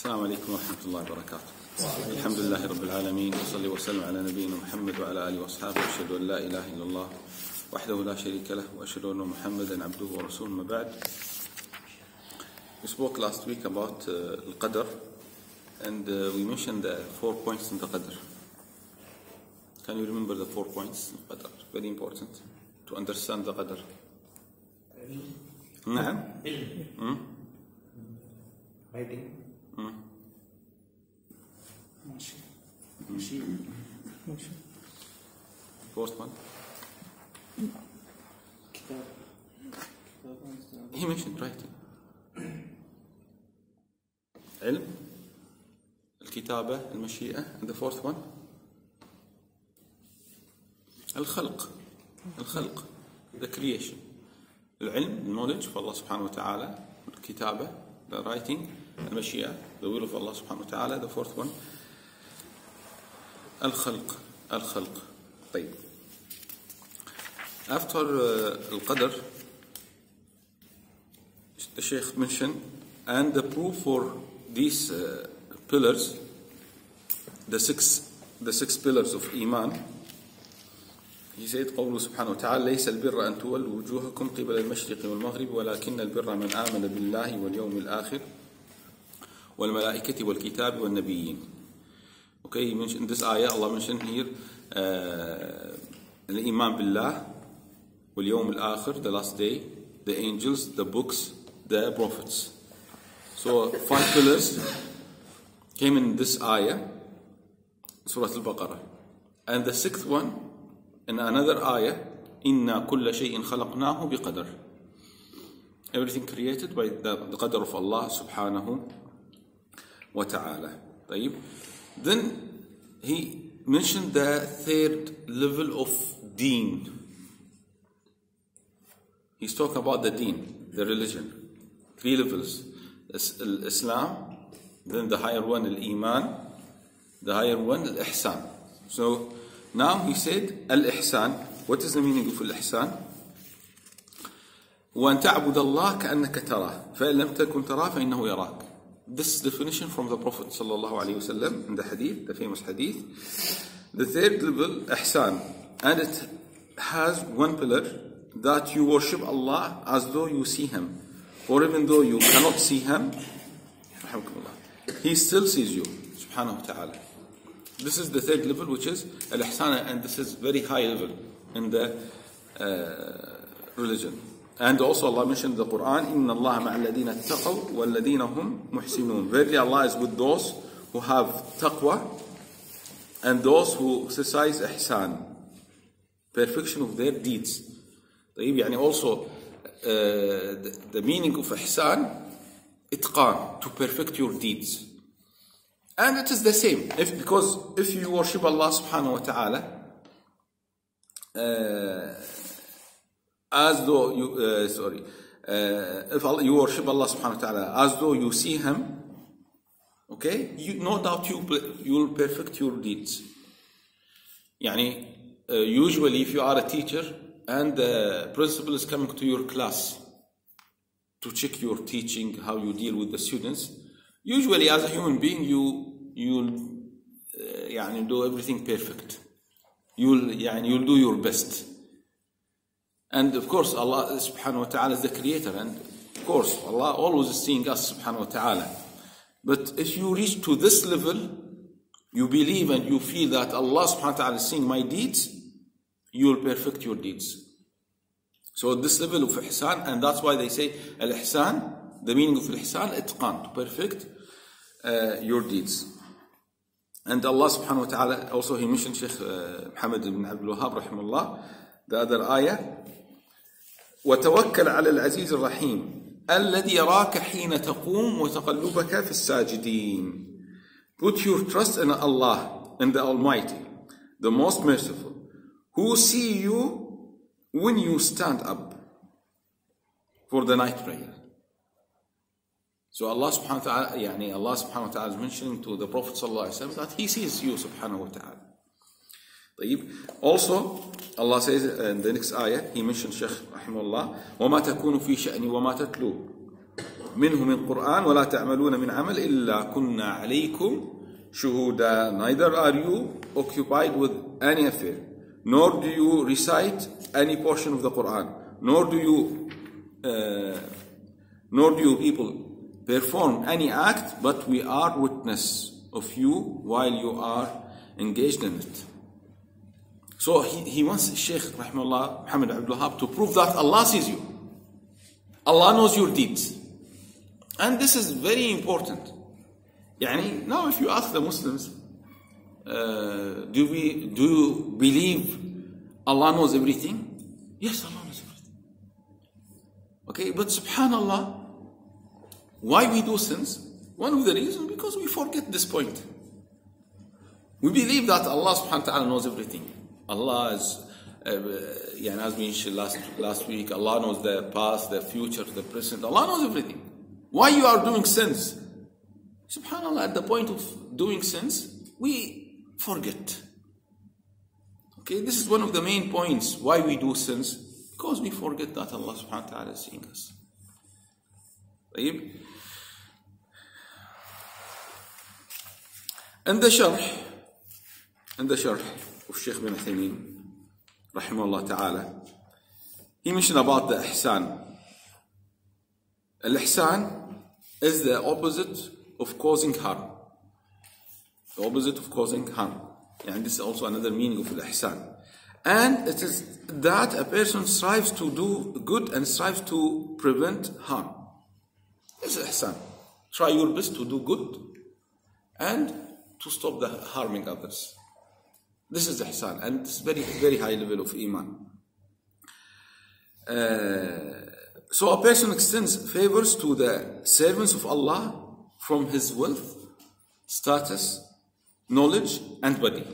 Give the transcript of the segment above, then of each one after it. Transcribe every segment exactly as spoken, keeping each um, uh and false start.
السلام عليكم ورحمة الله وبركاته. الحمد لله رب العالمين، وصلي وسلم على نبينا محمد وعلى آله وأصحابه، وأشهد أن لا إله إلا الله وحده لا شريك له، وأشهد أن محمدا عبده ورسوله. ما بعد. We spoke last week about uh, Al-Qadr, and uh, we mentioned the four points in the Qadr. Can you remember the four points in Qadr? Very important to understand the Qadr. نعم. Writing. First one. He mentioned writing. علم, الكتابة, المشيئة, and the fourth one. الخلق. الخلق. The creation. العلم, the knowledge of Allah subhanahu wa ta'ala. الكتابة, the writing. المشيئة, the will of Allah subhanahu wa ta'ala. The fourth one. الخلق. الخلق. طيب. After uh, Al-Qadr, the Shaykh mentioned, and the proof for these uh, pillars, the six, the six pillars of Iman. He said, قوله سبحانه وتعالى: ليس البر أن تولوا وجوهكم قبل المشرق والمغرب ولكن البر من آمن بالله واليوم الآخر والملائكة والكتاب والنبيين. Okay, he mentioned in this ayah, Allah mentioned here uh, الإيمان بالله واليوم الآخر, the last day, the angels, the books, the prophets. So five pillars came in this ayah, Surah Al-Baqarah. And the sixth one, in another ayah, إِنَّا كُلَّ شَيْءٍ خَلَقْنَاهُ بِقَدَرٍ. Everything created by the, the qadr of Allah subhanahu wa ta'ala. Then he mentioned the third level of deen. He's talking about the deen, the religion. Three levels. Islam, then the higher one, Al-Iman, the higher one, Al-Ihsan. So now he said, Al-Ihsan. What is the meaning of Al-Ihsan? وَأَن تَعْبُدَ اللَّهَ كَأَنَّكَ تَرَاهُ فَإِن لَمْ تَكُنْ تَرَاهُ فَإِنَّهُ يَرَاكَ. This definition from the Prophet sallallahu alaihi wasallam in the hadith, the famous hadith. The third level, Ihsan, and it has one pillar, that you worship Allah as though you see Him, or even though you cannot see Him, He still sees you, subhanahu wa ta'ala. This is the third level, which is Al-Ihsan, and this is very high level in the uh, religion. And also Allah mentioned in the Quran, إِنَّ اللَّهَ مَعَ الَّذِينَ اتَّقَوْا وَالَّذِينَ هُمْ مُحْسِنُونَ. Verily Allah is with those who have taqwa and those who exercise ihsan, perfection of their deeds. يعني also uh, the, the meaning of ihsan, itqan, to perfect your deeds. And it is the same, if because if you worship Allah subhanahu wa ta'ala uh, as though you, uh, sorry, uh, if Allah, you worship Allah subhanahu wa ta'ala as though you see Him, okay, you, no doubt you, you will perfect your deeds. يعني, uh, usually if you are a teacher and the principal is coming to your class to check your teaching, how you deal with the students, usually as a human being you, you'll uh, يعني, do everything perfect. You'll, يعني, you'll do your best. And of course, Allah subhanahu wa ta'ala is the creator, and of course, Allah always is seeing us subhanahu wa ta'ala. But if you reach to this level, you believe and you feel that Allah subhanahu wa ta'ala is seeing my deeds, you will perfect your deeds. So this level of ihsan, and that's why they say al-ihsan, the meaning of al-ihsan, itqan, to perfect uh, your deeds. And Allah subhanahu wa ta'ala, also he mentioned Shaykh uh, Ahmed AlRumh rahimahullah, the other ayah, وتوكل على العزيز الرحيم الذي يراك حين تقوم وتقلبك في الساجدين. Put your trust in Allah, in the Almighty, the Most Merciful, who see you when you stand up for the night prayer. So Allah subhanahu wa ta'ala, يعني Allah subhanahu wa ta'ala is mentioning to the Prophet sallallahu alaihi wasallam that He sees you subhanahu wa ta'ala. Also, Allah says in the next ayah, He mentioned Shaykh Ahmed AlRumh, وَمَا تَكُونُ فِي شَأْنِ وَمَا تَتْلُو منه من قرآن ولا تعملون من عمل إلا كنا عليكم شهودا. Neither are you occupied with any affair, nor do you recite any portion of the Quran, nor do you uh, nor do you people perform any act, but we are witness of you while you are engaged in it. So he, he wants Shaykh Rahimahullah Muhammad Abdul Wahab to prove that Allah sees you. Allah knows your deeds. And this is very important. Yani, now if you ask the Muslims, uh, do we do you believe Allah knows everything? Yes, Allah knows everything. Okay, but subhanallah, why we do sins? One of the reasons, because we forget this point. We believe that Allah subhanahu wa ta'ala knows everything. Allah is, uh, yeah, as we mentioned last, last week, Allah knows the past, the future, the present. Allah knows everything. Why you are doing sins? Subhanallah, at the point of doing sins, we forget. Okay, this is one of the main points why we do sins, because we forget that Allah subhanahu wa ta'ala is seeing us. And the sharh, and the sharh of Shaykh bin Uthaymeen, rahimahullah ta'ala, he mentioned about the ihsan. Al-ihsan is the opposite of causing harm. The opposite of causing harm. And this is also another meaning of al-ihsan. And it is that a person strives to do good and strives to prevent harm. This is ihsan. Try your best to do good and to stop the harming others. This is ihsan, and it's very, very high level of iman. Uh, so a person extends favors to the servants of Allah from his wealth, status, knowledge, and body.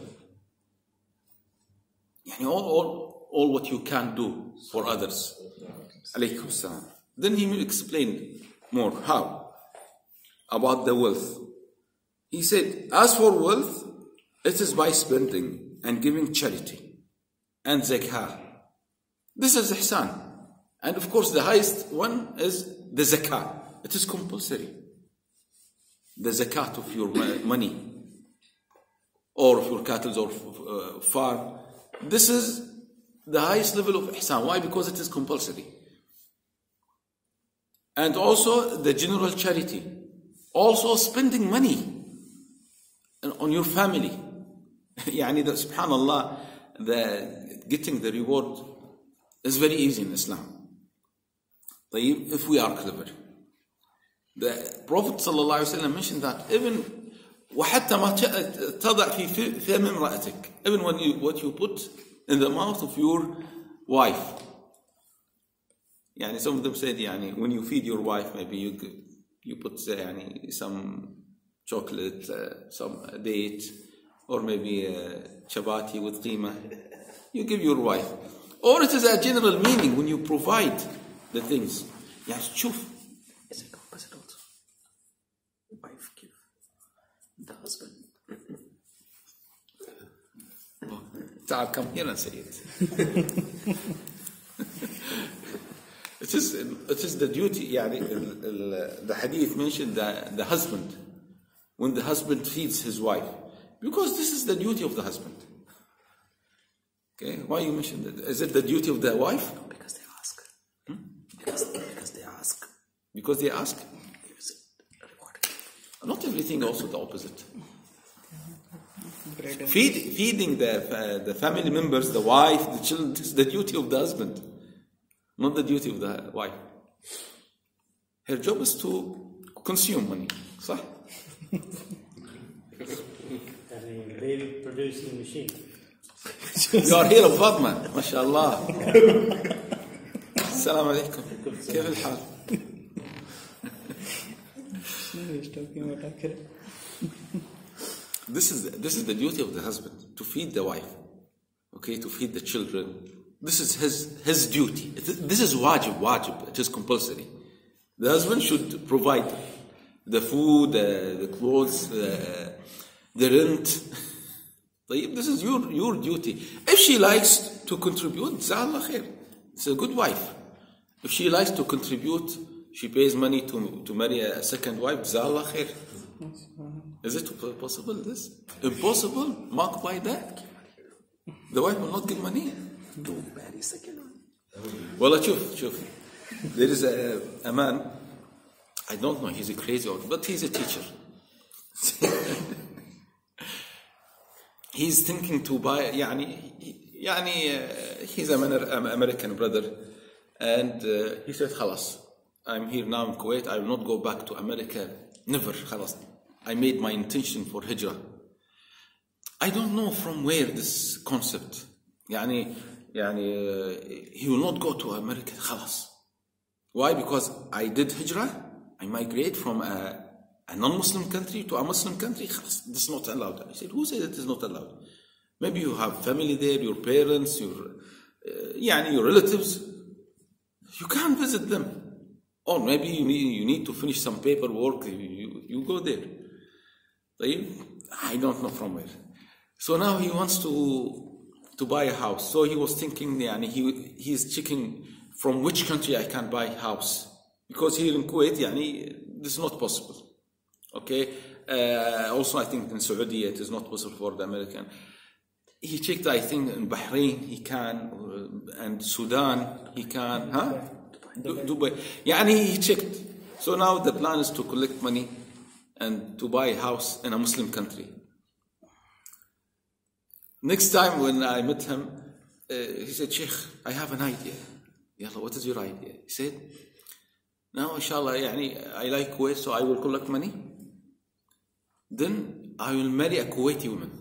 Yani all, all, all what you can do for others. Alaykum salam. Then he will explain more how about the wealth. He said, as for wealth, it is by spending and giving charity and zakah. This is ihsan. And of course, the highest one is the zakah. It is compulsory. The zakat of your money or of your cattle or uh, farm. This is the highest level of ihsan. Why? Because it is compulsory. And also the general charity. Also spending money on your family. Yani, the, subhanallah, the getting the reward is very easy in Islam. If we are clever. The Prophet sallallahu alaihi wasallam mentioned that even وحتى ما تضع في فم امرأتك, even when you what you put in the mouth of your wife. Yani, some of them said, yani, when you feed your wife, maybe you you put yani, some chocolate, uh, some date, or maybe uh, chabati with qima. You give your wife. Or it is a general meaning when you provide the things. Yes, shuf. Is it opposite also? Wife give the husband. Oh, Ta'al, come here and say it. It is, it is the duty, yani, the hadith mentioned the, the husband, when the husband feeds his wife, because this is the duty of the husband. Okay, why you mentioned it? Is it the duty of the wife? No, because they ask. Hmm? Because, because they ask. Because they ask? Not everything, also the opposite. Feed, feeding the, uh, the family members, the wife, the children, this is the duty of the husband. Not the duty of the wife. Her job is to consume money. صح? Baby producing machine. You are here, Fatma. ما شاء الله. السلام عليكم. كيف الحال؟ This is this is the duty of the husband, to feed the wife, okay, to feed the children. This is his his duty. This is wajib, wajib. It is compulsory. The husband should provide the food, uh, the clothes, uh, the rent. This is your your duty. If she likes to contribute, Zallah khair. It's a good wife. If she likes to contribute she pays money to, to marry a second wife. Jazallah khair. Is it possible, this? Impossible? Marked by that? The wife will not give money? Don't marry second one. Well, شوف, شوف. There is a, a man, I don't know, he's a crazy old, but he's a teacher. He's thinking to buy, يعني, يعني, uh, he's an American brother, and uh, he said, خلاص, I'm here now in Kuwait, I will not go back to America, never, خلاص. I made my intention for hijrah. I don't know from where this concept, يعني, يعني, uh, he will not go to America, خلاص. Why? Because I did hijrah, I migrate from a, a non-Muslim country to a Muslim country, خلاص, this is not allowed. I said, who said it is not allowed? Maybe you have family there, your parents, your, uh, يعني, your relatives, you can't visit them. Or maybe you need, you need to finish some paperwork, you, you, you go there. I don't know from where. So now he wants to to buy a house. So he was thinking, يعني, he he's checking from which country I can buy a house. Because here in Kuwait, يعني, this is not possible. Okay? Uh, also, I think in Saudi it is not possible for the American. He checked, I think, in Bahrain he can, and Sudan he can. Huh? Dubai. يعني, he checked. So now the plan is to collect money and to buy a house in a Muslim country. Next time when I met him, uh, he said, Sheikh, I have an idea. Yalla, what is your idea? He said, now, inshallah, يعني, I like Kuwait, so I will collect money. Then I will marry a Kuwaiti woman.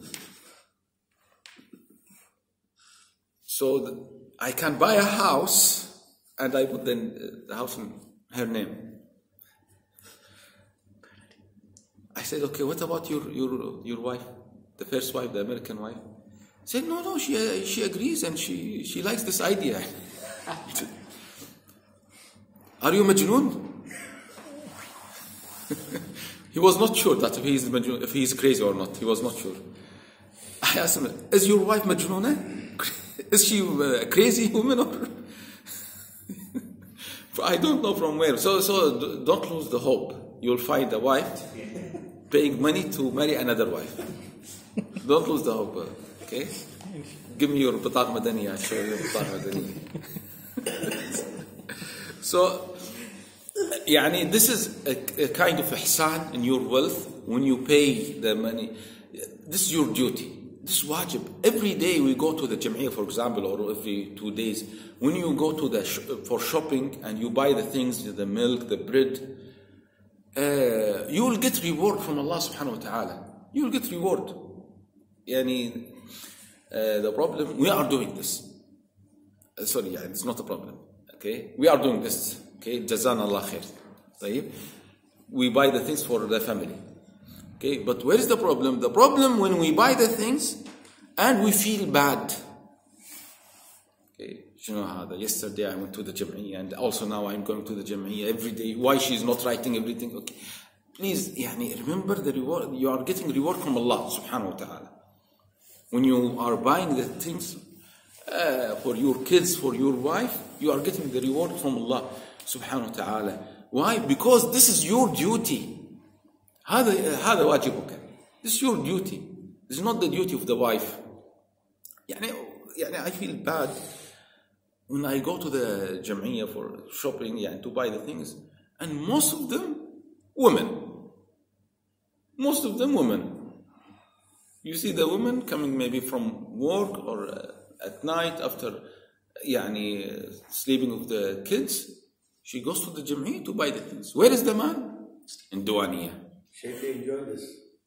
So that I can buy a house and I put then the house in her name. I said, okay, what about your your your wife, the first wife, the American wife? He said, no, no, she she agrees and she she likes this idea. Are you majnoon? He was not sure that if he is majnoon, if he is crazy or not. He was not sure. I asked him, is your wife majnoona? Is she a crazy woman or? I don't know from where. So so don't lose the hope. You'll find a wife paying money to marry another wife. Don't lose the hope. Okay? Give me your بطاقة مدنية. I'll show you your بطاقة مدنية. So, يعني, this is a, a kind of ihsan in your wealth when you pay the money. This is your duty. This is wajib. Every day we go to the Jam'iyah, for example, or every two days. When you go to the sh- for shopping and you buy the things, the milk, the bread, uh, you will get reward from Allah subhanahu wa ta'ala. You will get reward. Yani, uh, the problem, we are doing this. Uh, sorry, yeah, it's not a problem. Okay, we are doing this. Okay, Jazan Allah khair. We buy the things for the family. Okay, but where is the problem? The problem when we buy the things and we feel bad. Okay, you know how yesterday I went to the Jam'iyah and also now I'm going to the Jam'iyah every day. Why she's not writing everything? Okay, please, yani, remember the reward. You are getting reward from Allah subhanahu wa ta'ala. When you are buying the things uh, for your kids, for your wife, you are getting the reward from Allah subhanahu wa ta'ala. Why? Because this is your duty. هذا هذا واجبك. This is your duty. This is not the duty of the wife. يعني, يعني I feel bad when I go to the Jam'iyah for shopping, يعني, to buy the things, and most of them women. Most of them women. You see the women coming maybe from work or uh, at night after يعني, sleeping with the kids. She goes to the Jam'iyah to buy the things. Where is the man? In Duwaniya. Shaykh, they enjoy this.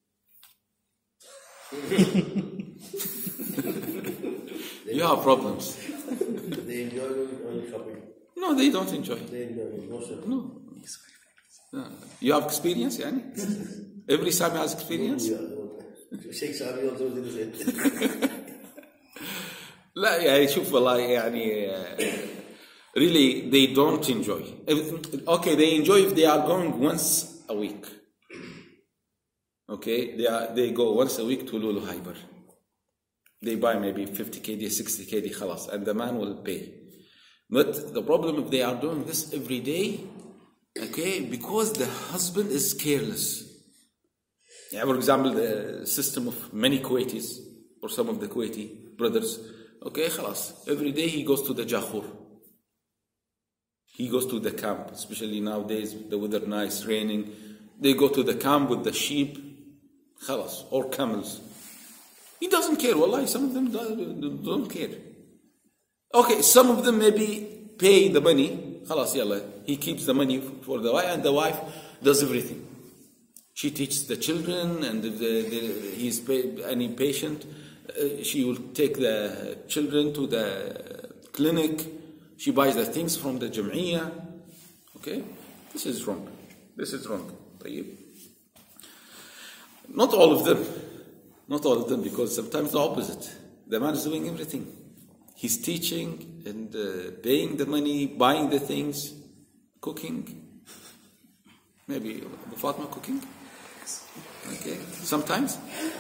You have problems. They enjoy going shopping. No, they don't enjoy. They enjoy it. Most of them. No. No. You have experience, yani? Every Sami has experience? Yeah. Shaykh Sami also did the same. لا يعني شوف والله يعني really they don't enjoy. Okay, they enjoy if they are going once a week. Okay, they are they go once a week to Lulu Hyper. They buy maybe fifty K D, sixty K D, خلاص, and the man will pay. But the problem if they are doing this every day, Okay, because the husband is careless. Yeah, for example, the system of many Kuwaitis, or some of the Kuwaiti brothers, okay, khalas, every day he goes to the Jakhur. He goes to the camp, especially nowadays, the weather nice, raining. They go to the camp with the sheep, khalas, or camels. He doesn't care, wallahi, some of them don't, don't care. Okay, some of them maybe pay the money, khalas, yalla. He keeps the money for the wife, and the wife does everything. She teaches the children, and if the, the, he's pay, any patient, uh, she will take the children to the clinic. She buys the things from the Jam'iyah. Okay? This is wrong. This is wrong. Not all of them. Not all of them, because sometimes the opposite. The man is doing everything. He's teaching and uh, paying the money, buying the things, cooking. Maybe Fatima cooking? Okay. Sometimes?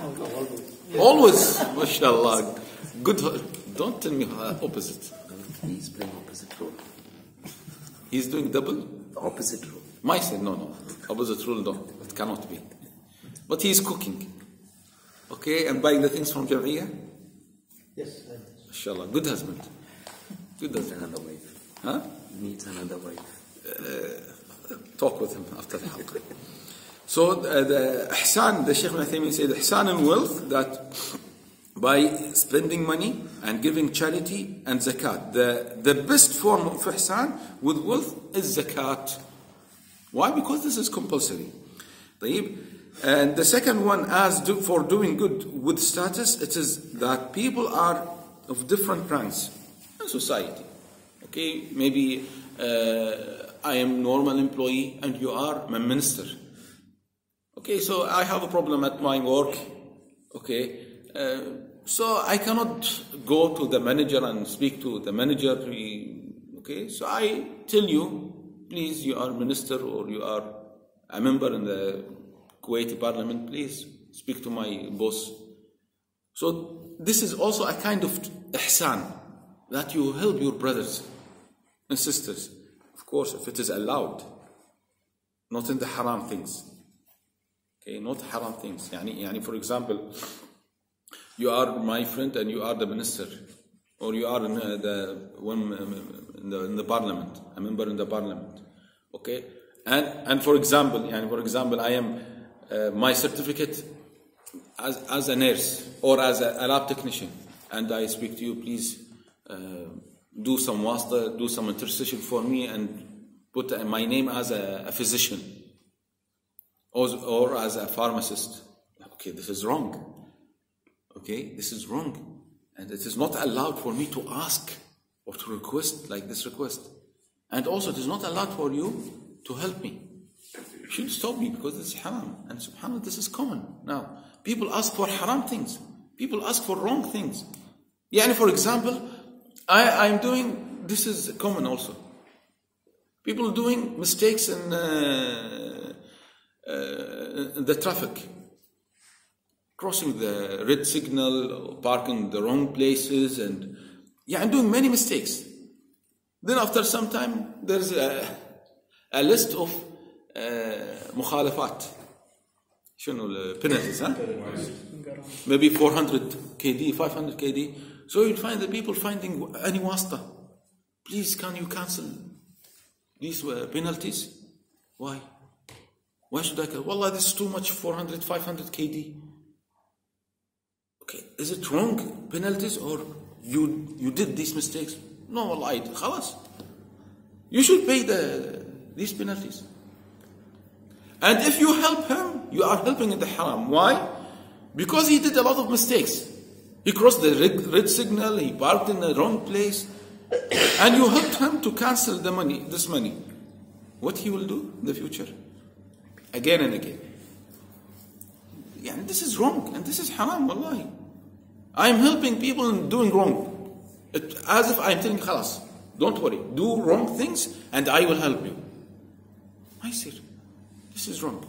Always. MashaAllah. Good. Don't tell me opposite. He's playing opposite role. He's doing double? The opposite role. My son, no, no. Opposite rule, no. It cannot be. But he's cooking. Okay, and buying the things from Jam'iyah? Yes. MashaAllah. Good husband. Good Needs husband. another wife. Huh? Needs another wife. Uh, talk with him after the halqa. So uh, the ihsan, the Shaykh Ahmed AlRumh said, ihsan and wealth, that by spending money and giving charity and zakat. The, the best form of ihsan with wealth is zakat. Why? Because this is compulsory. And the second one, as do, for doing good with status, it is that people are of different ranks in society. Okay, maybe uh, I am normal employee and you are my minister. Okay, so I have a problem at my work. Okay, uh, so I cannot go to the manager and speak to the manager. Okay, so I tell you, please, you are a minister or you are a member in the Kuwaiti parliament, please speak to my boss. So this is also a kind of ihsan, that you help your brothers and sisters. Of course, if it is allowed, not in the haram things. Okay, not haram things. Yani, yani for example, you are my friend and you are the minister, or you are in uh, the one um, in, the, in the parliament, a member in the parliament. Okay, and and for example, yani for example, I am uh, my certificate as as a nurse or as a, a lab technician, and I speak to you, please uh, do some wasta, do some intercession for me, and put uh, my name as a, a physician. Or, or as a pharmacist. Okay, this is wrong. Okay, this is wrong. And it is not allowed for me to ask or to request like this request. And also it is not allowed for you to help me. You should stop me because this is haram. And subhanAllah, this is common. Now, people ask for haram things. People ask for wrong things. Yani, for example, I am doing, this is common also. People doing mistakes in uh, Uh, the traffic, crossing the red signal, parking the wrong places, and yeah, I'm doing many mistakes. Then after some time, there's a, a list of مخالفات. شنو the penalties, huh? Maybe four hundred K D, five hundred K D. So you find the people finding any wasta. Please, can you cancel these uh, penalties? Why? Why should I? Wallah, this is too much, four hundred, five hundred K D. Okay, is it wrong penalties or you you did these mistakes? No, wallah, khalas. You should pay the these penalties. And if you help him, you are helping in the haram. Why? Because he did a lot of mistakes. He crossed the red, red signal, he parked in the wrong place, and you helped him to cancel the money, this money. What he will do in the future? Again and again. Yeah, this is wrong and this is haram, wallahi. I am helping people in doing wrong. It, as if I am telling khalas, don't worry, do wrong things and I will help you. I said, this is wrong.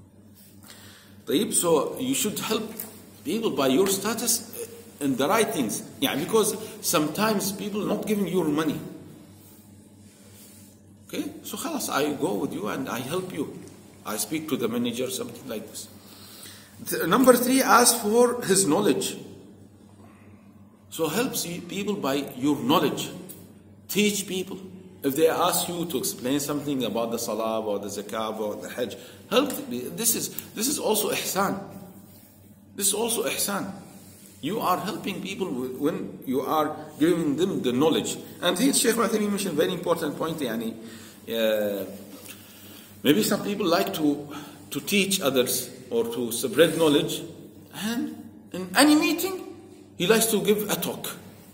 So you should help people by your status in the right things. Yeah, because sometimes people not giving you money. Okay, so خلاص, I go with you and I help you. I speak to the manager, something like this. The, number three, ask for his knowledge. So help people by your knowledge. Teach people. If they ask you to explain something about the salah or the zakah or the hajj, help. This is this is also ihsan. This is also ihsan. You are helping people when you are giving them the knowledge. And here Shaykh Ahmed AlRumh mentioned a very important point. Yani, uh, maybe some people like to to teach others or to spread knowledge, and in any meeting he likes to give a talk.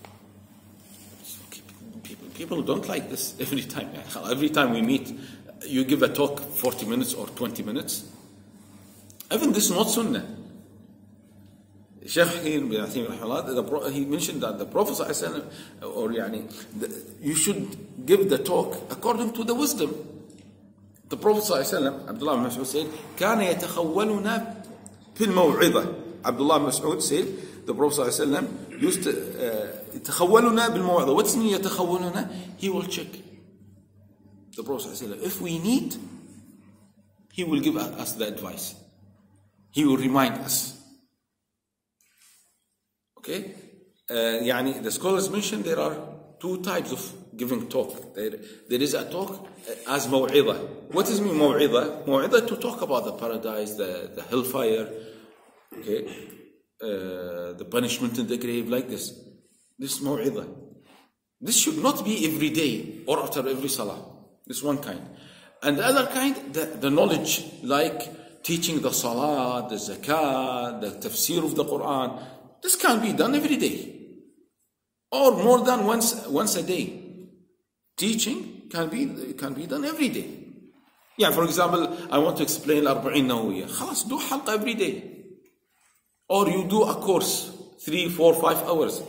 People, people don't like this every time. Every time we meet, you give a talk forty minutes or twenty minutes. Even this is not sunnah. Shaykh Ahmed, he mentioned that the Prophet or yani, the, you should give the talk according to the wisdom. The Prophet Abdullah ibn Mas'ud said, كان يتخولنا في الموعظة. Abdullah ibn Mas'ud said, the Prophet used to يتخولنا بالموعظة. What's mean يتخولنا? He will check. The Prophet said, if we need, he will give us the advice. He will remind us. Okay, uh, يعني the scholars mentioned there are two types of giving talk. There, there is a talk as maw'idha. What is mean maw'idha? Maw'idha to talk about the paradise, the, the hellfire, okay, uh, the punishment in the grave, like this. This is maw'idha. This should not be every day or after every salah. This is one kind. And the other kind, the, the knowledge, like teaching the salah, the zakah, the tafsir of the Quran. This can be done every day, or more than once once a day. Teaching can be can be done every day. Yeah, for example, I want to explain Arba'in Nawawiyah. خلاص, do halqa every day, or you do a course three, four, five hours.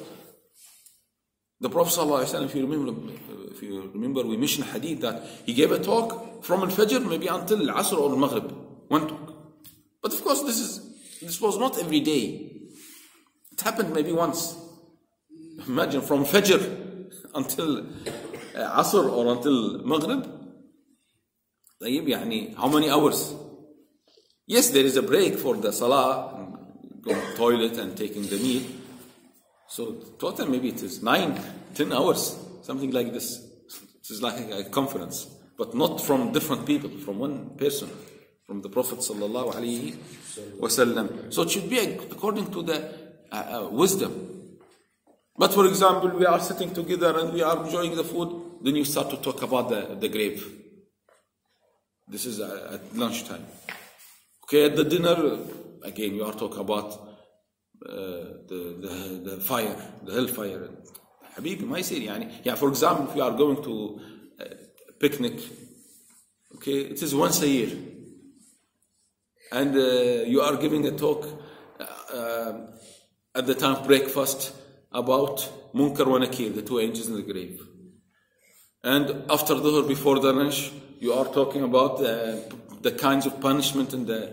The Prophet ﷺ, if you remember, if you remember, we mentioned hadith that he gave a talk from al-Fajr maybe until al-Asr or al-Maghrib, one talk. But of course, this is this was not every day. It happened maybe once. Imagine from Fajr until uh, Asr or until Maghrib. طيب, يعني, how many hours? Yes, there is a break for the Salah, and going to the toilet and taking the meal. So total maybe it is nine, ten hours, something like this. It is like a conference, but not from different people, from one person, from the Prophet sallallahu alaihi wasallam. So it should be according to the Uh, uh, wisdom. But for example, we are sitting together and we are enjoying the food, then you start to talk about the, the grave. This is uh, at lunchtime. Okay, at the dinner, again, you are talking about uh, the, the, the fire, the hellfire. Habibi, my say, yani, yeah, for example, if you are going to a picnic, okay, it is once a year. And uh, you are giving a talk uh, uh, at the time of breakfast about Munkar wa Nakir, the two angels in the grave. And after the before the lunch, you are talking about uh, the kinds of punishment in the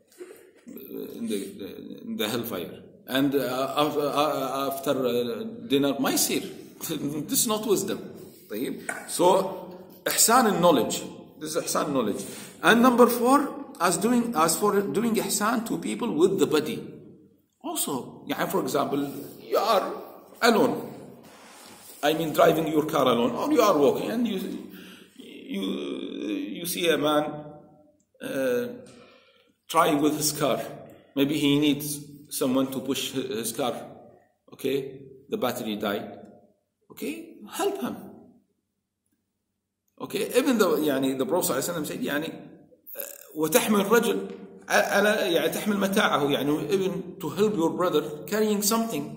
in the, in the hellfire. And uh, after uh, dinner, Maisir. This is not wisdom. So, ihsan in knowledge. This is ihsan knowledge. And number four, as doing as for doing ihsan to people with the body. Also, yeah, for example, you are alone. I mean, driving your car alone, or you are walking, and you you you see a man uh, trying with his car. Maybe he needs someone to push his car. Okay, the battery died. Okay, help him. Okay, even though, يعني, the Prophet ﷺ said, يعني, وتحمل الرجل على يعني تحمل متاعه, يعني, even to help your brother carrying something,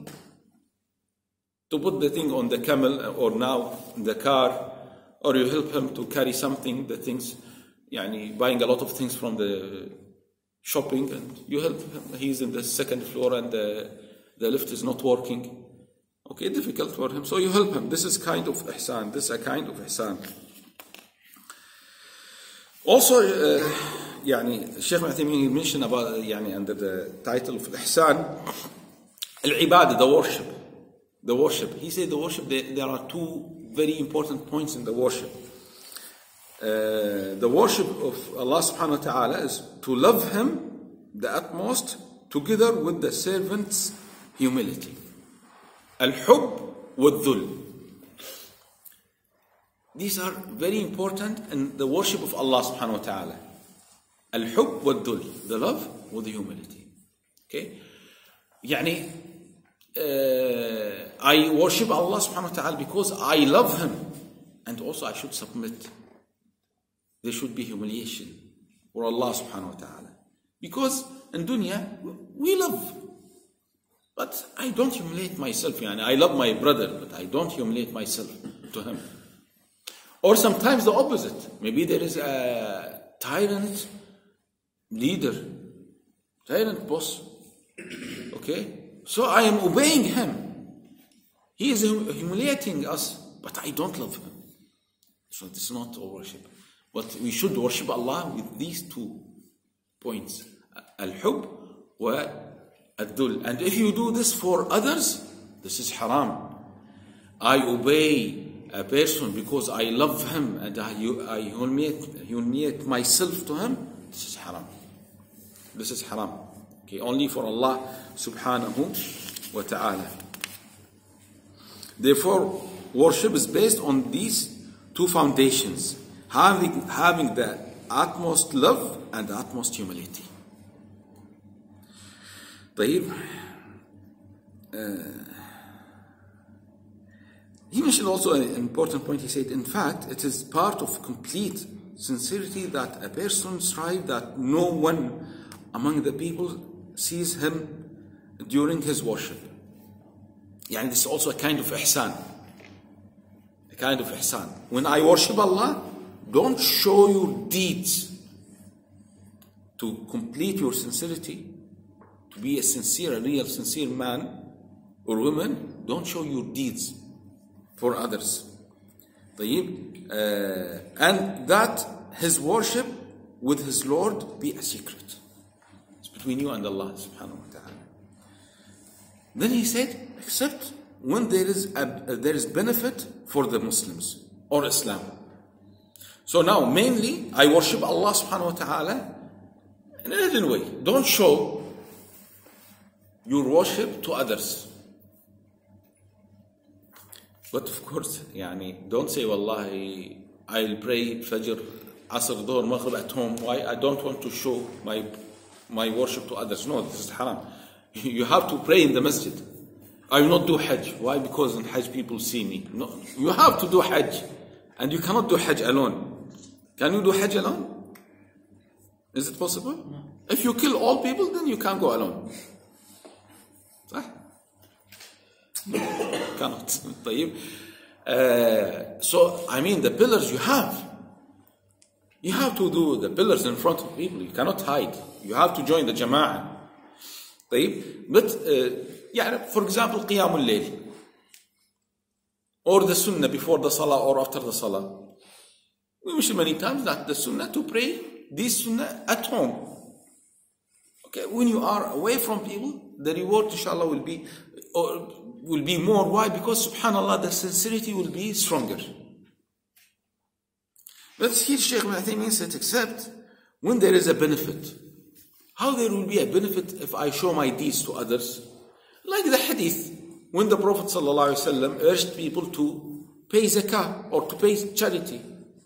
to put the thing on the camel or now in the car, or you help him to carry something, the things, يعني, buying a lot of things from the shopping, and you help him. He's in the second floor and the, the lift is not working. Okay, difficult for him, so you help him. This is kind of ihsan. This is a kind of ihsan. Also, uh, يعني, Shaykh Ahmed AlRumh mentioned about, يعني, under the title of ihsan, al-ibadah, the worship. The worship. He said the worship, there, there are two very important points in the worship. the worship of Allah subhanahu wa ta'ala is to love Him the utmost together with the servant's humility. Al-Hub wal-Dhul. These are very important in the worship of Allah subhanahu wa ta'ala. Al-Hub wal-Dhul. The love with the humility. Okay? يعني, uh, I worship Allah subhanahu wa ta'ala because I love Him. And also I should submit. There should be humiliation for Allah subhanahu wa ta'ala. Because in dunya, we love. But I don't humiliate myself. Yani I love my brother, but I don't humiliate myself to him. Or sometimes the opposite. Maybe there is a tyrant leader, tyrant boss. Okay? So I am obeying him. He is humiliating us, but I don't love him. So this is not worship. But we should worship Allah with these two points. Al-Hub wa Ad-Dul. And if you do this for others, this is haram. I obey a person because I love him and I, I humiliate, humiliate myself to him, this is haram. This is haram. Okay, only for Allah subhanahu wa ta'ala. Therefore, worship is based on these two foundations. Having, having the utmost love and the utmost humility. طيب. Uh, he mentioned also an important point. He said, in fact, it is part of complete sincerity that a person strives that no one among the people sees him during his worship. Yani this is also a kind of ihsan. A kind of ihsan. When I worship Allah, don't show your deeds to complete your sincerity. To be a sincere, a real sincere man or woman, don't show your deeds for others. Uh, and that his worship with his Lord be a secret. It's between you and Allah subhanahu wa ta'ala. Then he said, except when there is a, there is benefit for the Muslims or Islam. So now mainly I worship Allah subhanahu wa ta'ala in a little way. Don't show your worship to others. But of course, yani, don't say, Wallahi, I'll pray Fajr, Asr, Dhuhr, Maghrib at home. Why? I don't want to show my, my worship to others. No, this is haram. You have to pray in the masjid. I will not do Hajj. Why? Because in Hajj people see me. No, you have to do Hajj. And you cannot do Hajj alone. Can you do Hajj alone? Is it possible? No. If you kill all people, then you can't go alone. No, cannot. uh, so, I mean, the pillars you have. You have to do the pillars in front of people. You cannot hide. You have to join the Jama'ah. But, uh, yeah, for example, Qiyamul Layl. Or the Sunnah before the Salah or after the Salah. We mentioned many times that the Sunnah to pray this Sunnah at home. Okay, when you are away from people, the reward, inshallah, will be or will be more. Why? Because, subhanallah, the sincerity will be stronger. But here Shaykh Ahmed said, except when there is a benefit. How there will be a benefit if I show my deeds to others? Like the hadith, when the Prophet ﷺ urged people to pay zakah or to pay charity.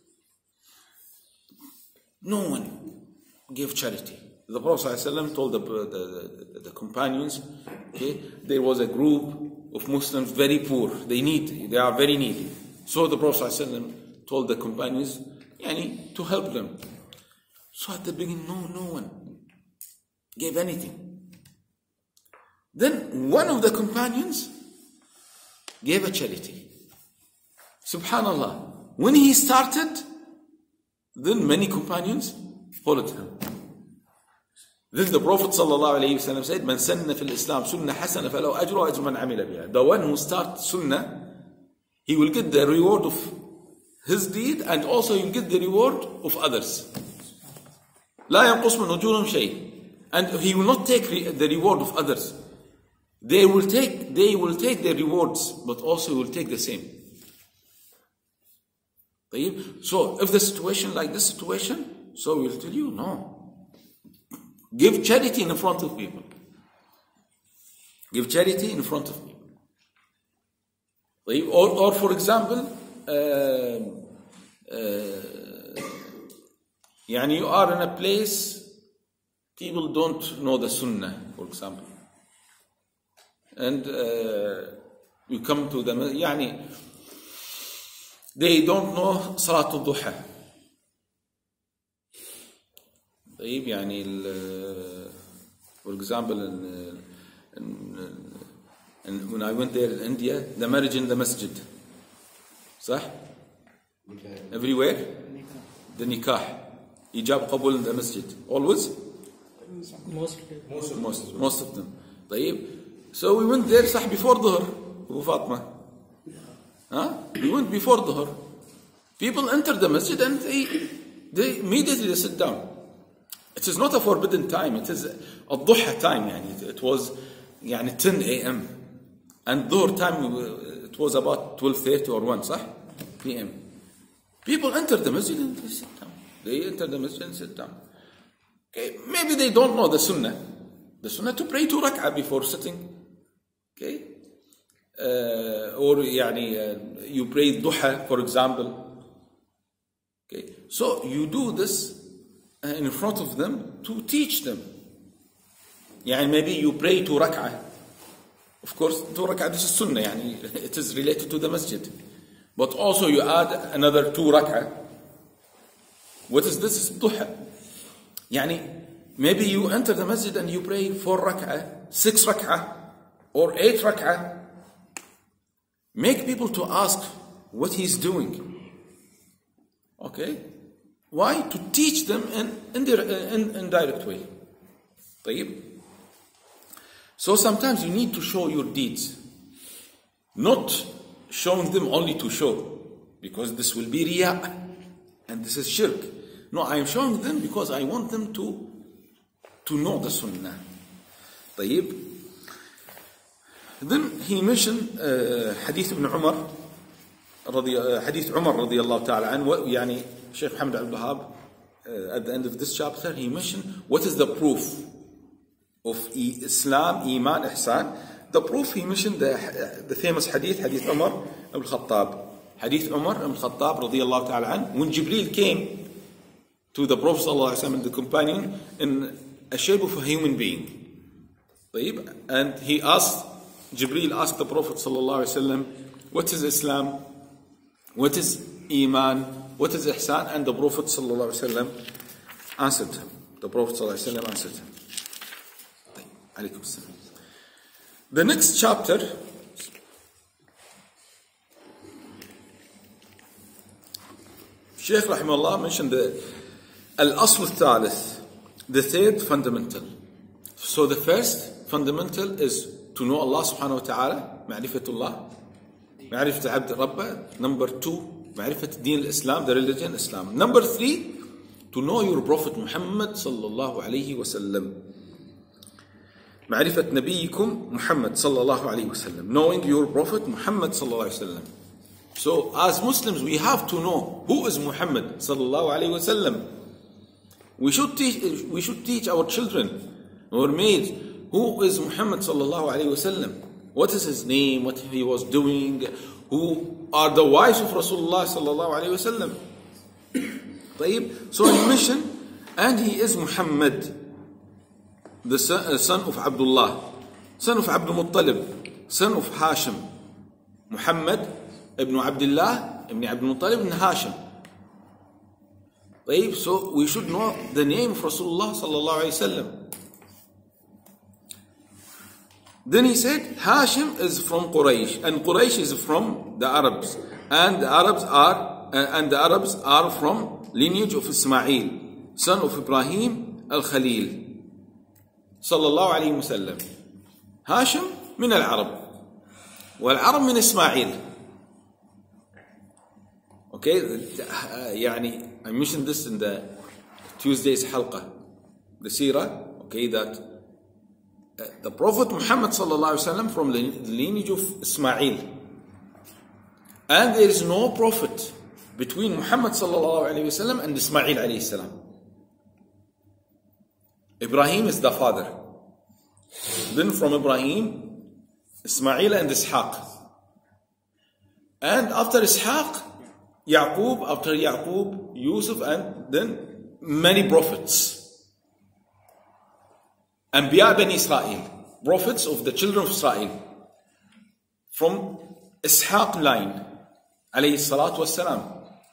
No one gave charity. The Prophet ﷺ told the, the, the, the companions, okay, there was a group of Muslims very poor. They need, they are very needy. So the Prophet ﷺ told the companions, yani, to help them. So at the beginning, no, no one gave anything. Then one of the companions gave a charity. Subhanallah. When he started, then many companions followed him. Then the Prophet ﷺ said, "Man sanna fil Islam sunnah hasana falahu ajru wa ajru man amila biha." The one who starts sunnah, he will get the reward of his deed and also he will get the reward of others. لا ينقص من أجورهم شيء. And he will not take re- the reward of others. They will take, they will take their rewards, but also will take the same. So if the situation like this situation, so we'll tell you, no. Give charity in front of people. Give charity in front of people. Or, or for example, uh, uh, yani you are in a place, people don't know the Sunnah, for example. And uh, you come to them, yani, they don't know Salat al-Duha. طيب يعني for example in, in, in, when I went there in India, the marriage in the masjid, صح? Everywhere the nikah, ijab qabul in the masjid, always, Most most most, most of them. طيب, so we went there صح before Dhuhr, Abu Fatma. Huh? We went before Dhuhr. People enter the masjid and they, they immediately they sit down. It is not a forbidden time. It is a duha time. Yani. It was yani, ten a.m. And Dhuhr time, it was about twelve thirty or one p m. People enter the masjid and they sit down. They enter the masjid and sit down. Okay, maybe they don't know the sunnah. The sunnah to pray two rak'ah before sitting. Okay. Uh, or yani, uh, you pray duha, for example. Okay. So you do this in front of them to teach them. Yani maybe you pray two rak'ah. Of course, two rak'ah, this is sunnah. Yani, it is related to the masjid. But also you add another two rak'ah. What is this? It's duha. Yani, maybe you enter the masjid and you pray four rak'ah, six rak'ah, or eight rak'ah. Make people to ask what he's doing. Okay? Why? To teach them in, in their in, in direct way. طيب? So sometimes you need to show your deeds. Not showing them only to show. Because this will be riya. And this is shirk. No, I am showing them because I want them to, to know the sunnah. طيب? Then he mentioned uh, Hadith ibn Umar, uh, Hadith Umar radiallahu ta'ala anhu, yani Shaykh Ahmed AlRumh, uh, at the end of this chapter, he mentioned what is the proof of Islam, Iman, Ihsan. The proof, he mentioned the, the famous Hadith, Hadith Umar ibn Khattab. Hadith Umar ibn Khattab radiallahu ta'ala anhu, when Jibreel came to the Prophet sallallahu alaihi wasallam and the companion in a shape of a human being. And he asked, Jibreel asked the Prophet sallallahu alaihi wasallam, what is Islam? What is Iman? What is Ihsan? And the Prophet sallallahu alaihi wasallam answered him. The Prophet sallallahu alaihi wasallam answered him. Alaykum salam. The next chapter, Shaykh rahimahullah mentioned the Al-Asl al-Thalith, the third fundamental. So the first fundamental is to know Allah subhanahu wa ta'ala, ma'rifatullah, ma'rifat abd rabbah. Number two, ma'rifat deen al-Islam, the religion Islam. Number three, to know your Prophet Muhammad sallallahu alayhi wa sallam. Ma'rifat nabiyikum Muhammad sallallahu alayhi wa sallam. Knowing your Prophet Muhammad sallallahu alayhi wa sallam. So as Muslims, we have to know who is Muhammad sallallahu alayhi wa sallam. We should teach, we should teach our children, our maids, who is Muhammad sallallahu alayhi wa sallam? What is his name? What he was doing? Who are the wives of Rasulullah sallallahu alayhi wa sallam? So he mentioned, and he is Muhammad, the son, uh, son of Abdullah, son of Abdul Muttalib, son of Hashim. Muhammad ibn Abdullah ibn Abdul Muttalib ibn Hashim. So we should know the name of Rasulullah sallallahu alayhi wa sallam. Then he said, Hashim is from Quraysh, and Quraysh is from the Arabs, and the Arabs are uh, and the Arabs are from lineage of Ismail, son of Ibrahim al-Khalil, sallallahu alayhi wa sallam. Hashim min al-Arab, wal-Arab min Ismail. Okay, uh, yani, I mentioned this in the Tuesday's Halaqa, the Seerah, okay, that uh, the Prophet Muhammad sallallahu alaihi wasallam from the lineage of Ismail, and there is no prophet between Muhammad sallallahu alayhi wasallam and Ismail alayhi salam. Ibrahim is the father. Then from Ibrahim, Ismail and Ishaq. And after Ishaq, Yaqub, after Yaqub, Yusuf, and then many prophets. Anbiya Bani Israel, prophets of the children of Israel. From Ishaq line, alayhi salatu wassalam.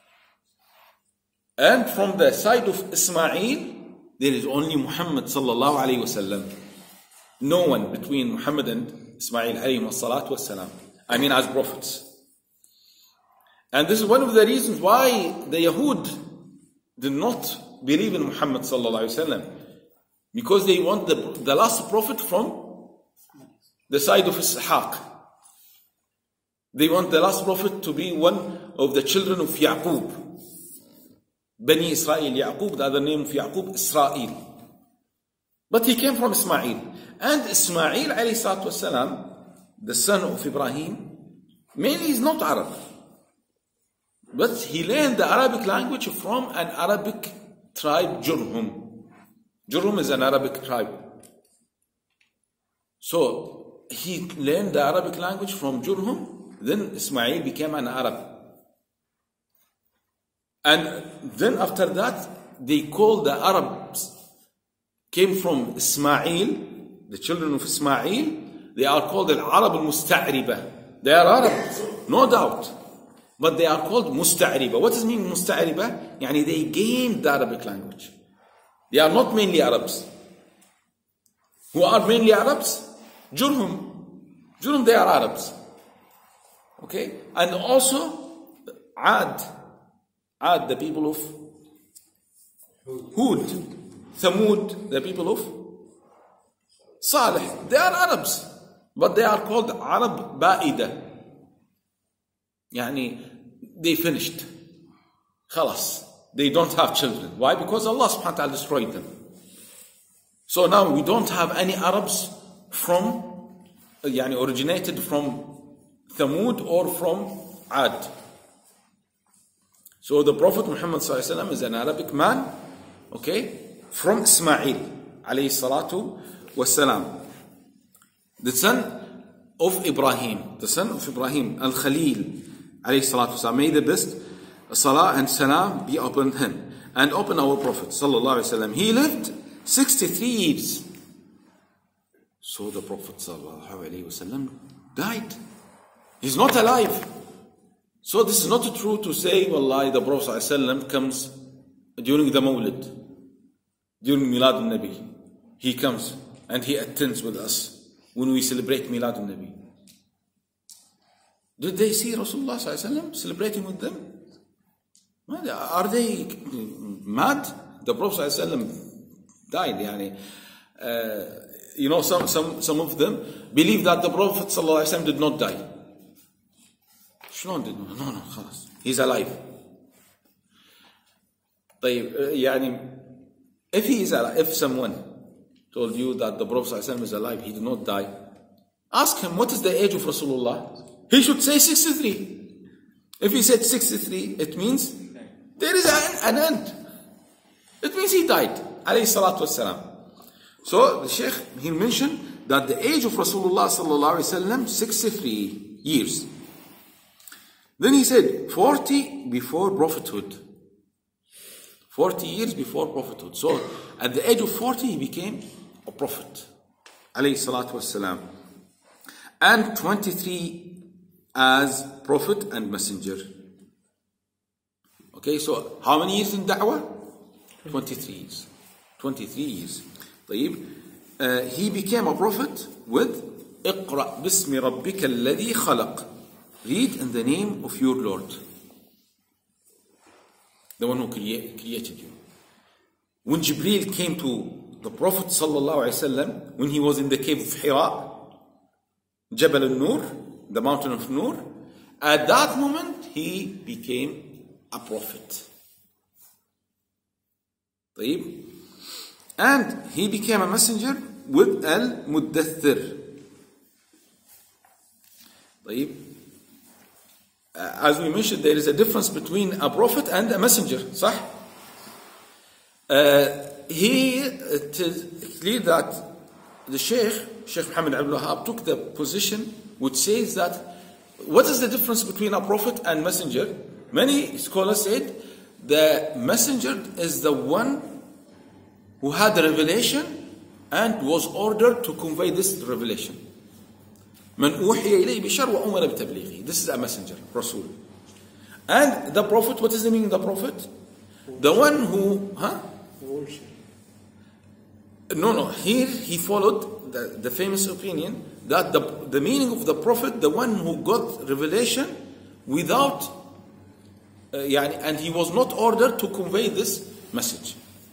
And from the side of Ismail, there is only Muhammad sallallahu alayhi wasallam. No one between Muhammad and Ismail alayhi salatu wassalam. I mean as prophets. And this is one of the reasons why the Yahud did not believe in Muhammad sallallahu alayhi wasallam. Because they want the, the last prophet from the side of Ishaq. They want the last prophet to be one of the children of Yaqub. Bani Israel, Yaqub, the other name of Yaqub, Israel. But he came from Ismail. And Ismail alayhi salatu wasalam, the son of Ibrahim, mainly is not Arab. But he learned the Arabic language from an Arabic tribe, Jurhum. Jurhum is an Arabic tribe. So he learned the Arabic language from Jurhum. Then Ismail became an Arab. And then after that, they called the Arabs, came from Ismail, the children of Ismail, they are called Al-Arab al-Musta'riba. They are Arabs, no doubt. But they are called Musta'riba. What does it mean Musta'riba? Yani they gained the Arabic language. They are not mainly Arabs. Who are mainly Arabs? Jurhum. Jurhum, they are Arabs. Okay? And also, Ad. Ad, the people of Hud. Thamud, the people of Salih. They are Arabs. But they are called Arab Ba'ida. Yani, they finished. Khalas. They don't have children. Why? Because Allah subhanahu wa ta'ala destroyed them. So now we don't have any Arabs from, yani originated from Thamud or from Ad. So the Prophet Muhammad sallallahu alaihi wasallam is an Arabic man, okay, from Ismail alayhi salatu wassalam, the son of Ibrahim, the son of Ibrahim, Al-Khalil alayhi salatu wassalam. May the best salah and salam be upon him and upon our Prophet sallallahu alaihi wasallam. He lived sixty-three years. So the Prophet sallallahu alaihi wasallam died. He's not alive. So this is not true to say, wallahi, the Prophet ﷺ comes during the Mawlid, during Milad al-Nabi. He comes and he attends with us when we celebrate Milad al-Nabi. Did they see Rasulullah ﷺ celebrating with them? Are they mad? The Prophet ﷺ died. Yani, uh, you know, some, some, some of them believe that the Prophet ﷺ did not die. شلون did not? No, no, خلاص. He's alive. طيب, يعني, if he is alive, if someone told you that the Prophet ﷺ is alive, he did not die, ask him, what is the age of Rasulullah? He should say sixty-three. If he said sixty-three, it means there is an, an end. It means he died. Alayhi salatu wassalam. So the Shaykh, he mentioned that the age of Rasulullah sallallahu alayhi wasallam, sixty-three years. Then he said, forty before prophethood. forty years before prophethood. So, at the age of forty, he became a prophet. Alayhi salatu wassalam. And twenty-three as prophet and messenger. Okay, so how many years in da'wah? twenty-three years. twenty-three years. طيب. Uh, he became a prophet with اقرأ باسم ربك الذي خلق. Read in the name of your Lord, the one who crea- created you. When Jibreel came to the Prophet sallallahu alaihi wasallam, when he was in the cave of Hira, Jabal al-Nur, the mountain of Nur, at that moment he became a prophet. طيب. And he became a messenger with al-Muddathir. طيب. uh, as we mentioned, there is a difference between a prophet and a messenger. صح? Uh, he, it is clear that the Shaykh, Shaykh Ahmed AlRumh took the position which says that what is the difference between a prophet and messenger? Many scholars said the messenger is the one who had the revelation and was ordered to convey this revelation. من أوحي إليه بشر وأمر بتبليغه. This is a messenger, Rasul. And the prophet, what is the meaning of the prophet? The one who, huh? No, no. Here he followed the, the famous opinion that the, the meaning of the prophet, the one who got revelation without, uh, يعني, and he was not ordered to convey this message.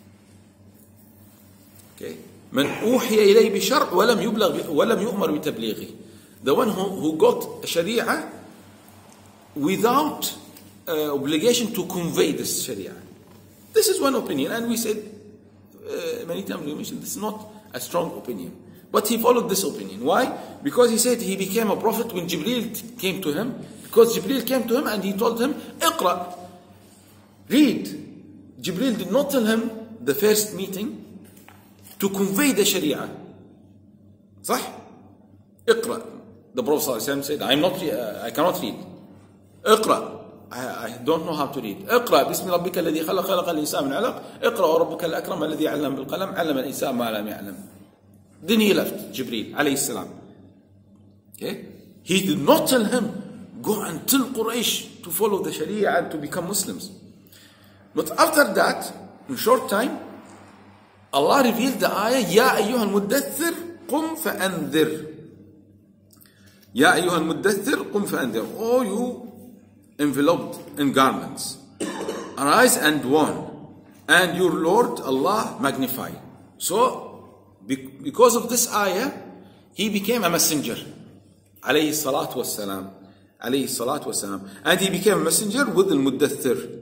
Okay. من أوحي إليه بشرع ولم يبلغ ولم يؤمر بتبليغه. The one who, who got Sharia without uh, obligation to convey this Sharia. This is one opinion, and we said uh, many times we mentioned this is not a strong opinion. But he followed this opinion. Why? Because he said he became a prophet when Jibreel came to him. Because Jibreel came to him and he told him, Iqra, read. Jibreel did not tell him the first meeting to convey the Sharia. صح? Iqra. The Prophet ﷺ said, I'm not, uh, I cannot read. Iqra. I, I don't know how to read. اقرأ بسم ربك الذي خلق خلق الإنسان من علق اقرأ وربك الأكرم الذي علم بالقلم علم الإنسان ما لم يعلم. Then he left, Jibreel alayhi salam. Okay? He did not tell him, go and tell Quraysh to follow the Sharia and to become Muslims. But after that, in short time, Allah revealed the ayah, يا أيها المدثر قم فأنذر. يا أيها المدثر قم فأنذر. Oh, you enveloped in garments, arise and warn, and your Lord Allah magnify. So, because of this ayah, he became a messenger. Alayhi salatu wassalam. Alayhi salatu wassalam. And he became a messenger with the Muddathir.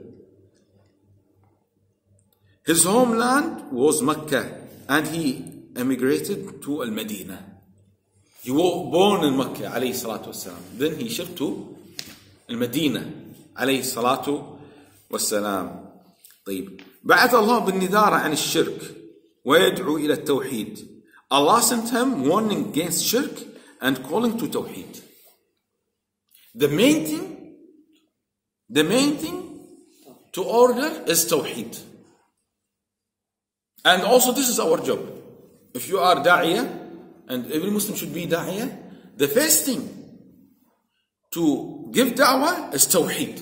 His homeland was Mecca, and he emigrated to Al-Medina. He was born in Mecca, alayhi salatu wassalam. Then he shifted to Al-Medina, alayhi salatu wassalam. طيب. بعث الله بالنذار عن الشرك ويدعو إلى التوحيد. Allah sent him warning against shirk and calling to tawheed. The main thing, the main thing to order is tawheed. And also this is our job. If you are da'iyah, and every Muslim should be da'iyah, the first thing to give da'wah is tawheed.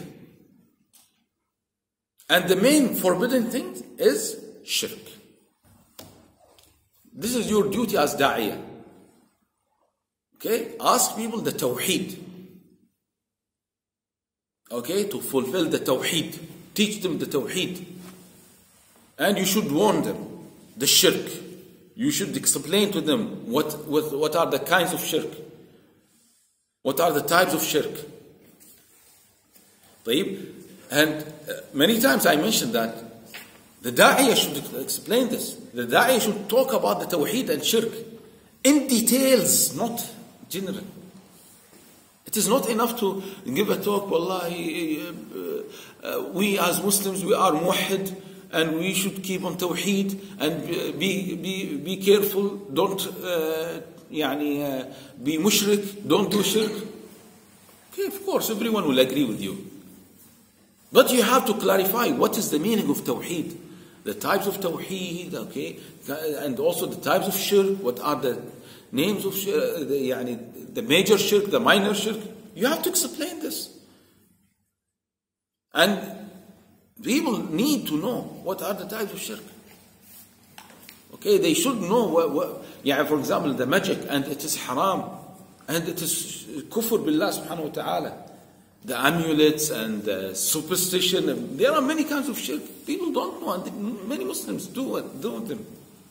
And the main forbidden thing is shirk. This is your duty as da'iyah. Okay? Ask people the tawheed. Okay? To fulfill the tawheed. Teach them the tawheed. And you should warn them the shirk. You should explain to them what, what, what are the kinds of shirk. What are the types of shirk. طيب. And many times I mentioned that the da'iyah should explain this. The da'iyah should talk about the tawheed and shirk in details, not general. It is not enough to give a talk, wallahi, uh, uh, we as Muslims, we are muwahhid, and we should keep on tawheed, and be, be, be careful, don't uh, يعني, uh, be mushrik, don't do shirk. Okay, of course, everyone will agree with you. But you have to clarify what is the meaning of tawheed, the types of tawheed, okay, and also the types of shirk, what are the names of shirk, the, يعني, the major shirk, the minor shirk. You have to explain this. And people need to know what are the types of shirk. Okay, they should know what, what yeah, for example, the magic, and it is haram, and it is kufr billah subhanahu wa ta'ala. The amulets and the superstition, there are many kinds of shirk. People don't know, and many Muslims do it, do them.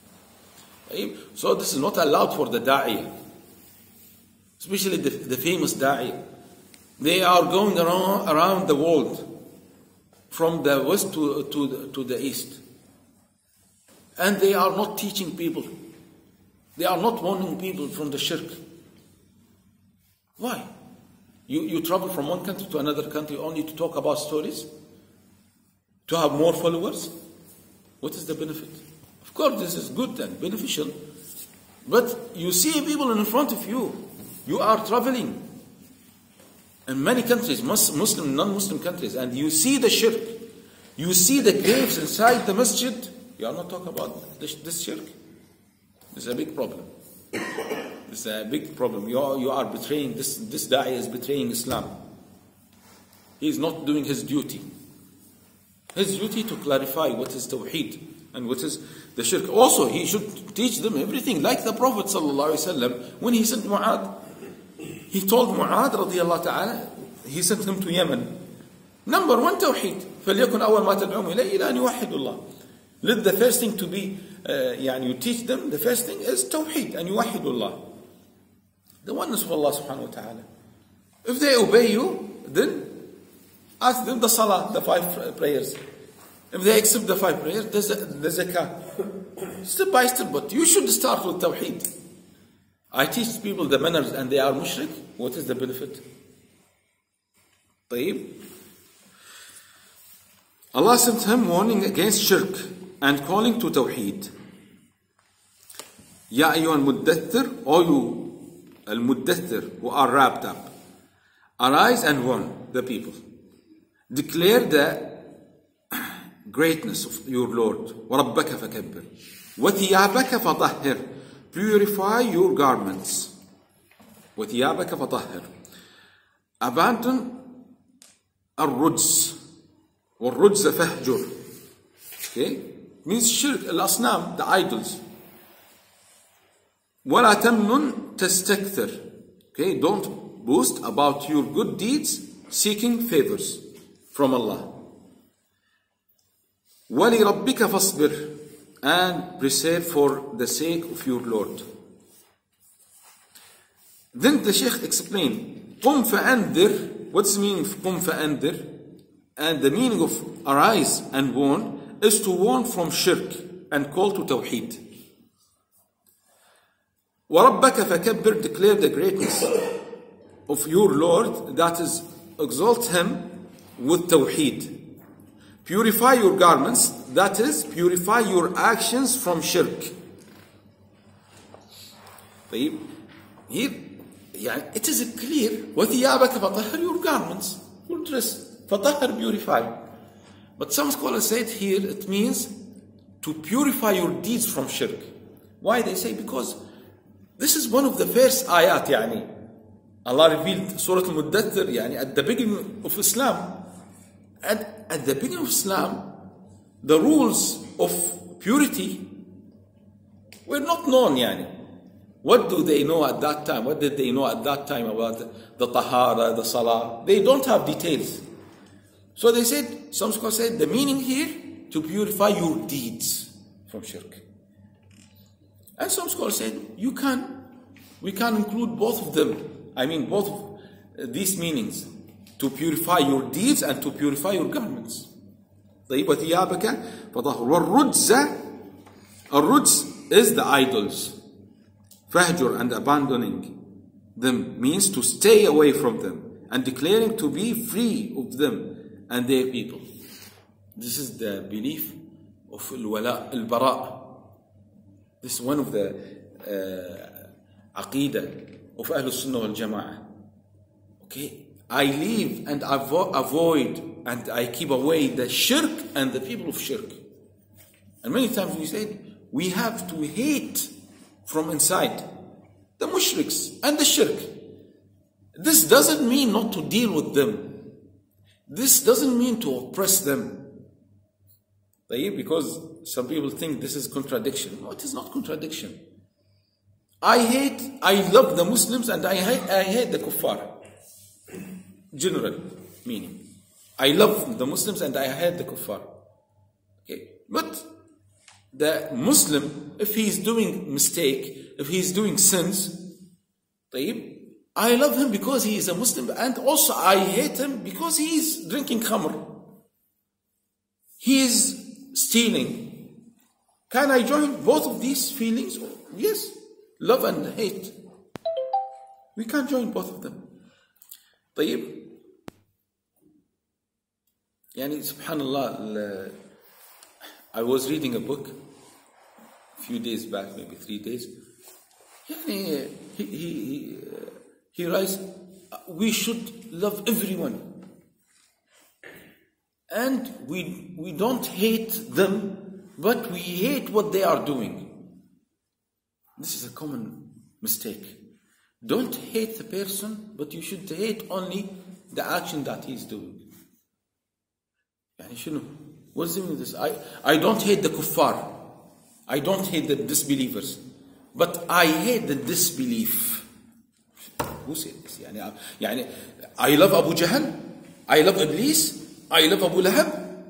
So this is not allowed for the da'iyah, especially the, the famous da'iyah. They are going around, around the world, from the west to, to, the, to the east. And they are not teaching people. They are not warning people from the shirk. Why? You, you travel from one country to another country only to talk about stories? To have more followers? What is the benefit? Of course, this is good and beneficial. But you see people in front of you. You are traveling in many countries, Muslim, non-Muslim countries, and you see the shirk. You see the graves inside the masjid. You are not talking about this, this shirk. This is a big problem. This is a big problem. You are, you are betraying, this, this da'i is betraying Islam. He is not doing his duty. His duty to clarify what is Tawheed and what is the shirk. Also, he should teach them everything. Like the Prophet ﷺ, when he sent Mu'adh, he told Mu'adh radiallahu ta'ala, he sent him to Yemen. Number one, Tawheed. فَلْيَكُنْ أَوَّلْ مَا تَدْعُوهُمْ إِلَيْهِ إِلَىٰ أَنْ يُوَحِّدُوا اللَّهِ. Let the first thing to be, uh, يعني you teach them, the first thing is Tawheed, and يُوَحِّدُوا اللَّهِ. The oneness of Allah subhanahu wa ta'ala. If they obey you, then ask them the salah, the five prayers. If they accept the five prayers, the, the zakah. Step by step, but you should start with Tawheed. I teach people the manners and they are mushrik. What is the benefit? طيب. Allah sent him warning against shirk and calling to Tawheed. Ya ayyuha al-muddathir, O you al-muddathir who are wrapped up, arise and warn the people. Declare the greatness of your Lord. وَرَبَّكَ فَكَبِّرْ وَثِيَابَكَ فَطَهِّرْ. Purify your garments. وَثِيَابَكَ فَطَهِّرْ. Abandon الرجز والرجز فهجر. Okay, means shirk, al-asnam, the idols. وَلَا تَمْنُن تَسْتَكْثِرْ. Okay, don't boast about your good deeds, seeking favors from Allah. وَلِرَبِّكَ فَاصْبِرْ. And preserve for the sake of your Lord. Then the Shaykh explained, قُمْ فَأَنذِرْ. What's the meaning of قُمْ فَأَنذِرْ? And the meaning of arise and warn is to warn from shirk and call to Tawheed. وَرَبَّكَ فَكَبِّرْ. Declare the greatness of your Lord, that is, exalt him with Tawheed. Purify your garments, that is, purify your actions from shirk. Here, yeah, it is clear. وَثِيَابَكَ فَطَهِّرْ. Your garments, your dress. فَطَهِّرْ, purify. But some scholars said here it means to purify your deeds from shirk. Why they say? Because this is one of the first ayat. Yani. Allah revealed Surah Al-Muddathir yani, at the beginning of Islam. And at the beginning of Islam, the rules of purity were not known. Yani. What do they know at that time? What did they know at that time about the tahara, the salah? They don't have details. So they said, some scholars said, the meaning here, to purify your deeds from shirk. And some scholars said, you can, we can include both of them. I mean, both of these meanings. To purify your deeds and to purify your garments. طيب وثيابك فطهر. والرجز, الرجز is the idols. فهجر, and abandoning them means to stay away from them and declaring to be free of them and their people. This is the belief of al-wala, al-bara. This is one of the uh, aqidah of Ahlul Sunnah wal Jama'ah. Okay, I leave and avo- avoid and I keep away the shirk and the people of shirk. And many times we say we have to hate from inside the mushriks and the shirk. This doesn't mean not to deal with them. This doesn't mean to oppress them. Because some people think this is contradiction. No, it is not contradiction. I hate, I love the Muslims and I hate, I hate the kuffar. General meaning. I love the Muslims and I hate the kuffar. Okay, but the Muslim, if he is doing mistake, if he is doing sins, I love him because he is a Muslim, and also I hate him because he is drinking khamr. He is stealing. Can I join both of these feelings? Yes, love and hate. We can't join both of them. طيب يعني سبحان الله. I was reading a book a few days back, maybe three days. يعني he, he, he, he writes, we should love everyone. And we, we don't hate them, but we hate what they are doing. This is a common mistake. Don't hate the person, but you should hate only the action that he's doing. يعني شنو? What does it mean this? I, I don't hate the kuffar. I don't hate the disbelievers. But I hate the disbelief. Who said this? يعني, يعني I love Abu Jahl. I love Iblis. I love Abu Lahab.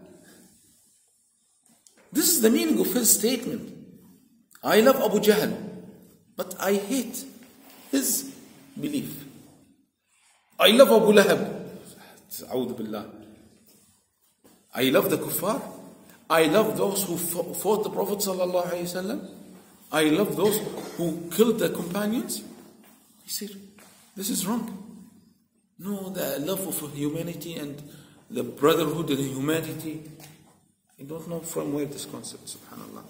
This is the meaning of his statement. I love Abu Jahl, but I hate his belief. I love Abu Lahab. A'udhu billah. I love the kuffar. I love those who fought the Prophet sallallahu alaihi wasallam. I love those who killed the companions. He said, this is wrong. No, the love of humanity and the brotherhood and humanity. I don't know from where this concept, subhanallah.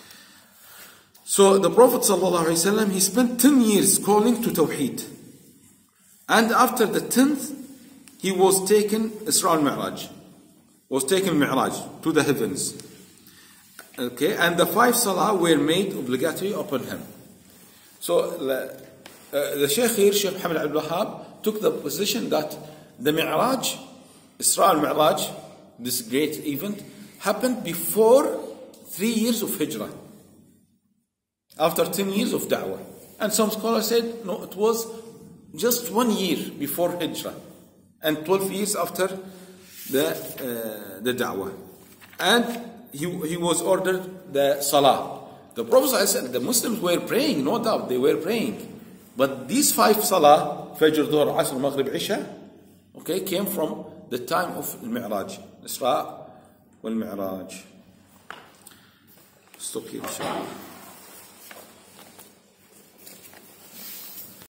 So the Prophet sallallahu alaihi wasallam, he spent ten years calling to Tawheed. And after the tenth, he was taken Isra al-Mi'raj. Was taken Mi'raj to the heavens. Okay, and the five salah were made obligatory upon him. So the, uh, the Shaykh here, Shaykh Ahmed AlRumh, took the position that the Mi'raj, Isra al-Mi'raj, this great event, happened before three years of Hijrah. After ten years of Da'wah. And some scholars said, no, it was just one year before Hijrah. And twelve years after the uh, the Da'wah. And he, he was ordered the Salah. The Prophet said, the Muslims were praying, no doubt, they were praying. But these five Salah, Fajr, Dhuhr, Asr, Maghrib, Isha, okay, came from the time of Al-Mi'raj. Isra wal-Mi'raj. Stop here, inshallah.